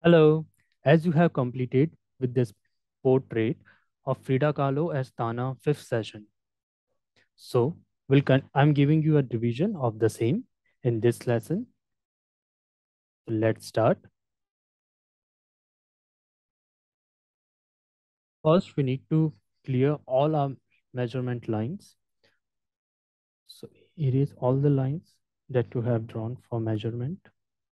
Hello, as you have completed with this portrait of Frida Kahlo as Tana fifth session. So I'm giving you a division of the same in this lesson. So let's start. First, we need to clear all our measurement lines. So erase all the lines that you have drawn for measurement.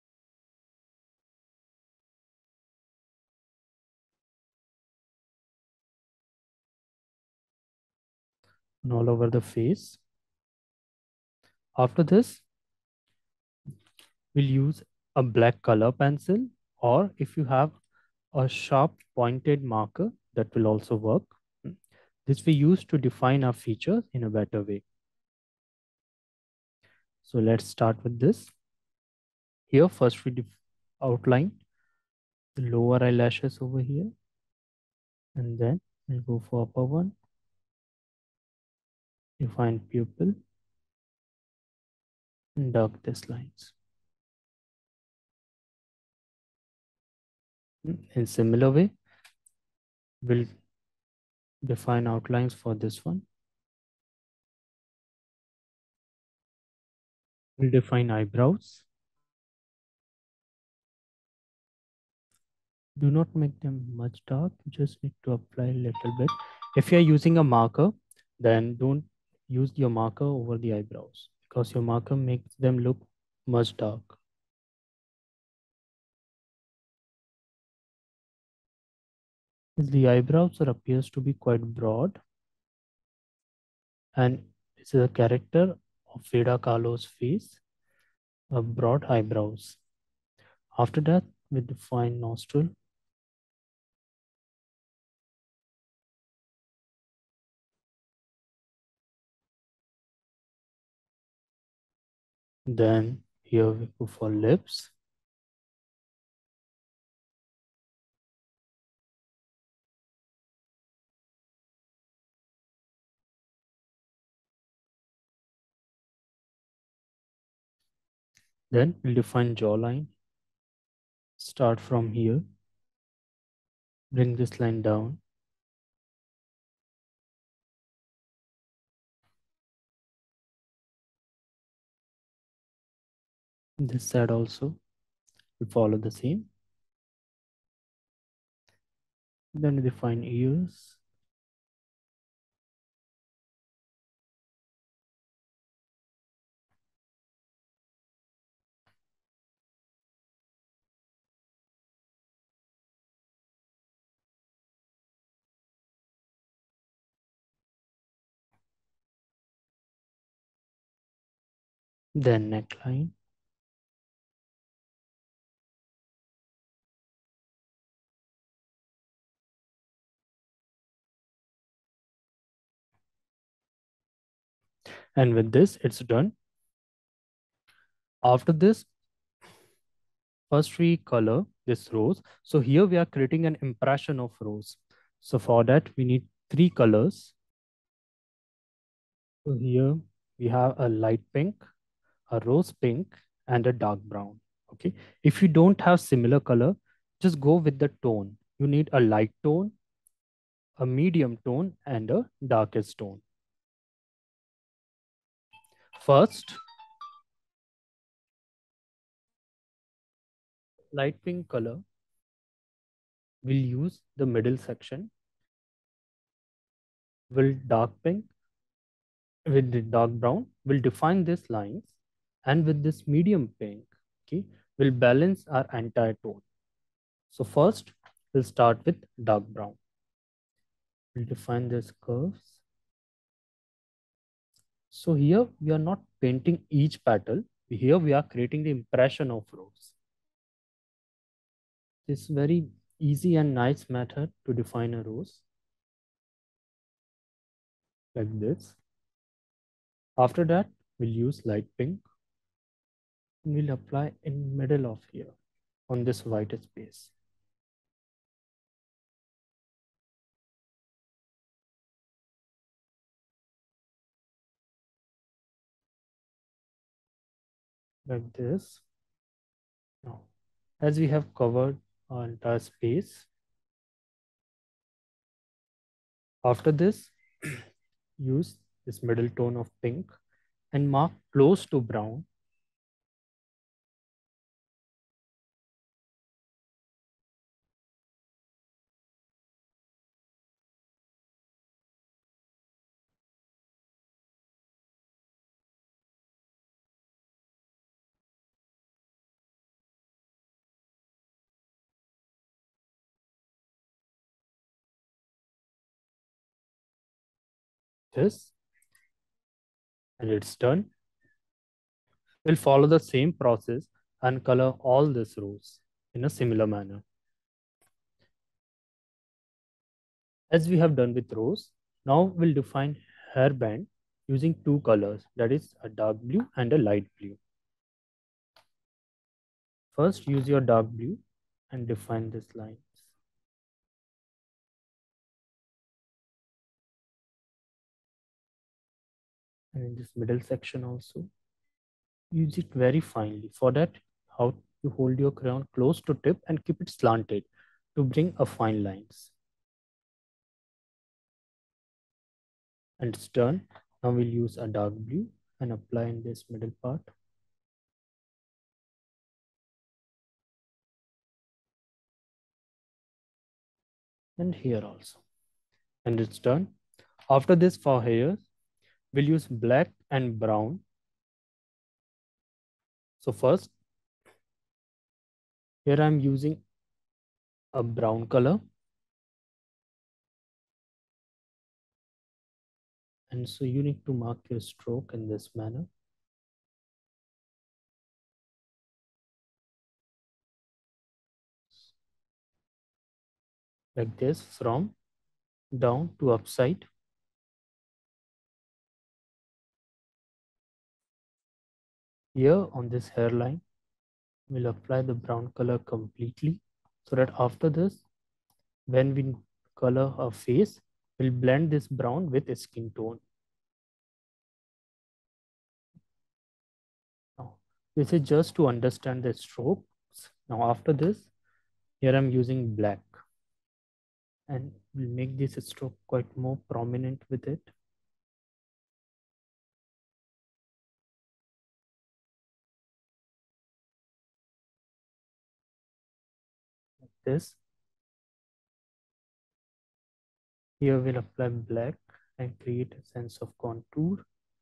And all over the face. After this, we'll use a black color pencil, or if you have a sharp pointed marker, that will also work. This we use to define our features in a better way. So let's start with this. Here, first we outline the lower eyelashes over here, and then we'll go for upper one, define pupil, and dark these lines. In similar way, we'll define outlines for this one. We'll define eyebrows. Do not make them much dark. You just need to apply a little bit. If you're using a marker, then don't use your marker over the eyebrows because your marker makes them look much dark. The eyebrows appears to be quite broad, and this is a character of Frida Kahlo's face, broad eyebrows. After that, we define nostril. Then here we go for lips. Then we'll define jawline. Start from here. Bring this line down. This side also will follow the same. Then we define ears. Then neckline. And with this, it's done. After this, first we color this rose. So here we are creating an impression of rose. So for that, we need three colors. So here we have a light pink, a rose pink, and a dark brown. Okay. If you don't have similar color, just go with the tone. You need a light tone, a medium tone, and a darkest tone. First, light pink color will use the middle section. Will dark pink with the dark brown will define these lines, and with this medium pink, okay, will balance our entire tone. So first, we'll start with dark brown. We'll define these curves. So here we are not painting each petal. Here we are creating the impression of rose. This very easy and nice method to define a rose, like this. After that, we'll use light pink. We'll apply in middle of here on this white space. Like this. Now, as we have covered our entire space. After this, use this middle tone of pink and mark close to brown. This, and it's done. We'll follow the same process and color all these rows in a similar manner. As we have done with rows, now we'll define hairband using two colors, that is a dark blue and a light blue. First, use your dark blue and define these lines. And in this middle section also, use it very finely. For that, how you hold your crayon close to tip and keep it slanted to bring a fine lines. And it's done. Now we'll use a dark blue and apply in this middle part. And here also. And it's done. After this, for hairs, we'll use black and brown. So first, here I'm using a brown color. And so you need to mark your stroke in this manner. Like this, from down to upside. Here on this hairline, we'll apply the brown color completely, so that after this, when we color our face, we'll blend this brown with a skin tone. Now, this is just to understand the strokes. Now after this, here I'm using black, and we'll make this stroke quite more prominent with it. Like this. Here we'll apply black and create a sense of contour.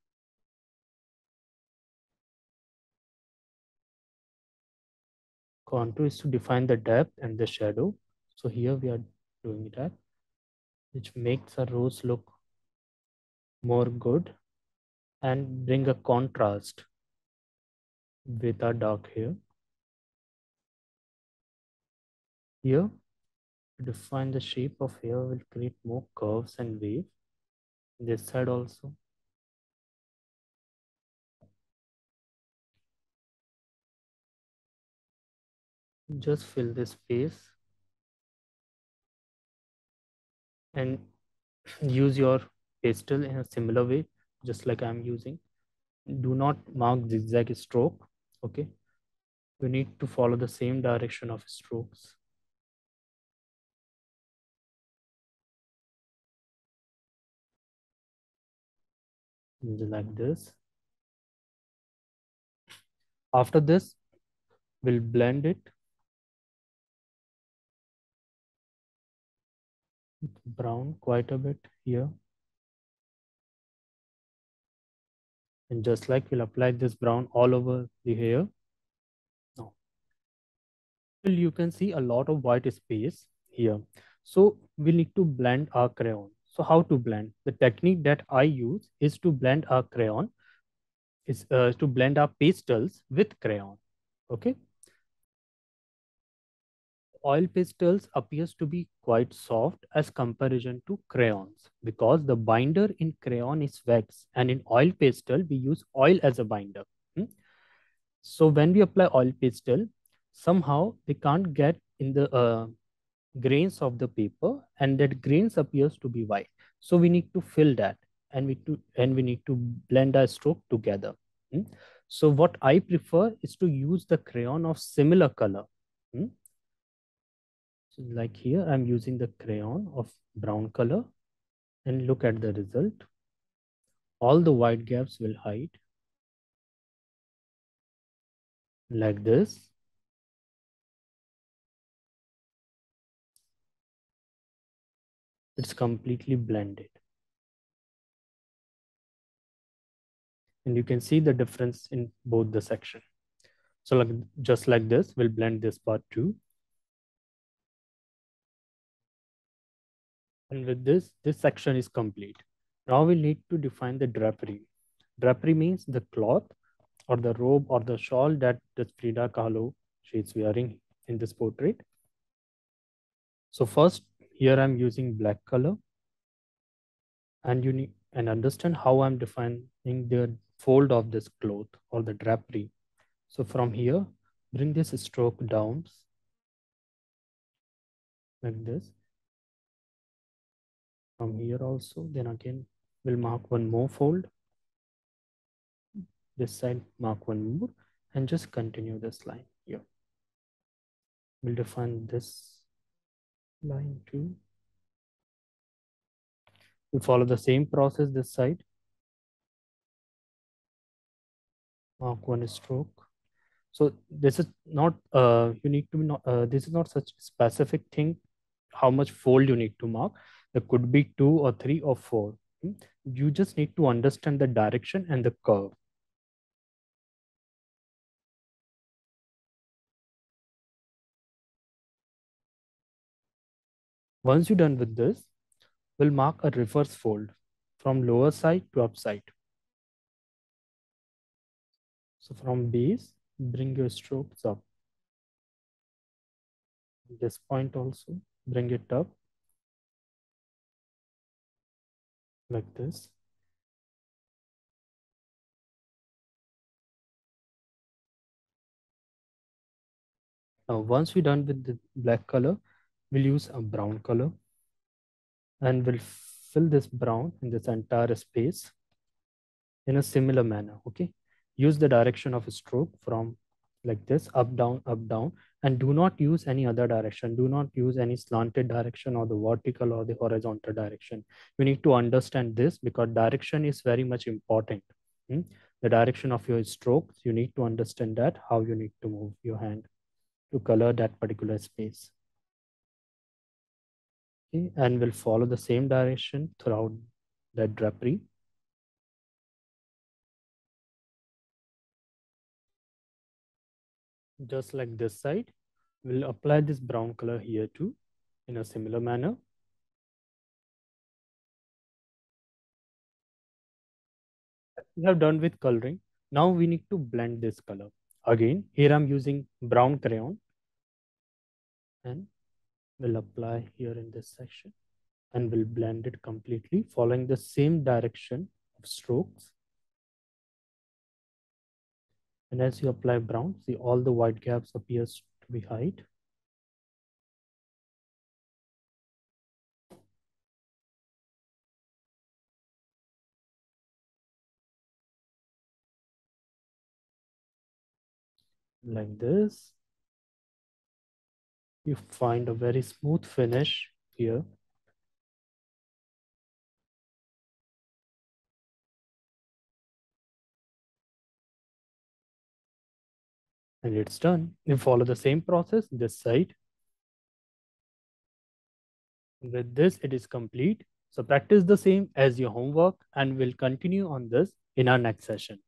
Contour is to define the depth and the shadow. So here we are doing that, which makes our rose look more good and bring a contrast with our dark hair. Here, to define the shape of hair, will create more curves and waves. This side also. Just fill this space and use your pastel in a similar way, just like I'm using. Do not mark zigzag stroke, okay? You need to follow the same direction of strokes. Like this. After this, we'll blend it with brown quite a bit here. And just like we'll apply this brown all over the hair. Now, you can see a lot of white space here. So we need to blend our crayon. So how to blend? The technique that I use is to blend our crayon, is to blend our pastels with crayon. Okay. Oil pastels appears to be quite soft as comparison to crayons because the binder in crayon is wax, and in oil pastel we use oil as a binder. Hmm? So when we apply oil pastel, somehow they can't get in the grains of the paper, and that grains appears to be white. So we need to fill that, and we need to blend our stroke together. Hmm? So what I prefer is to use the crayon of similar color. Hmm? So like here, I'm using the crayon of brown color and look at the result. All the white gaps will hide like this. It's completely blended. And you can see the difference in both the section. So like just like this, we'll blend this part too. And with this section is complete. Now we need to define the drapery. Drapery means the cloth or the robe or the shawl that the Frida Kahlo she is wearing in this portrait. So first here I'm using black color and you need and understand how I'm defining the fold of this cloth or the drapery. So from here, bring this stroke down like this. From here also, then again, we'll mark one more fold. This side, mark one more, and just continue this line here. We'll define this line too. We'll follow the same process this side. Mark one stroke. So this is not, you need to not, this is not such specific thing, how much fold you need to mark. There could be 2 or 3 or 4. You just need to understand the direction and the curve. Once you're done with this, we'll mark a reverse fold from lower side to upside. So from base, bring your strokes up. This point also, bring it up like this. Now, once we're done with the black color, we'll use a brown color and we'll fill this brown in this entire space in a similar manner. Okay. Use the direction of a stroke from like this, up, down, and do not use any other direction. Do not use any slanted direction or the vertical or the horizontal direction. You need to understand this because direction is very much important. Hmm? The direction of your strokes, you need to understand that, how you need to move your hand to color that particular space. Okay, and we'll follow the same direction throughout that drapery. Just like this side, we'll apply this brown color here too in a similar manner. We have done with coloring. Now we need to blend this color. Again, here I'm using brown crayon and we'll apply here in this section and we'll blend it completely following the same direction of strokes. And as you apply brown, see all the white gaps appears to be hide. Like this. You find a very smooth finish here. And it's done. You follow the same process this side. With this, it is complete. So practice the same as your homework and we'll continue on this in our next session.